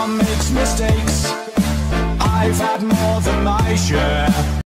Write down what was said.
Everyone makes mistakes. I've had more than my share.